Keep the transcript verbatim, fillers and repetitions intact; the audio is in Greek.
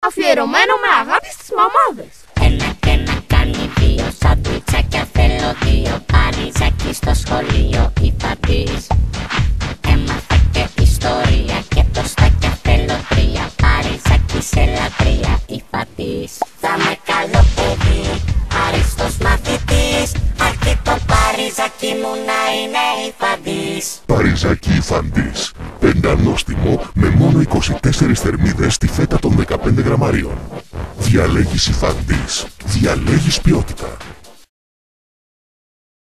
Αφιερωμένο με αγάπη στις μαμάδες. Ένα και ένα κάνει δύο, σαντουιτσάκια θέλω δύο. Παριζάκι στο σχολείο, Ifantis. Έμαθα και ιστορία και τοστάκια θέλω τρία. Παριζάκι σε λατρεία, Ifantis. Θα με καλό παιδί, άριστος μαθητής. Αρκεί το Παριζάκι μου να είναι Ifantis. Parizaki Ifantis. Πεντανόστιμο με μόνο είκοσι τέσσερις θερμίδες στη φέτα των δεκαπέντε γραμμαρίων. Διαλέγεις Ifantis. Διαλέγεις ποιότητα.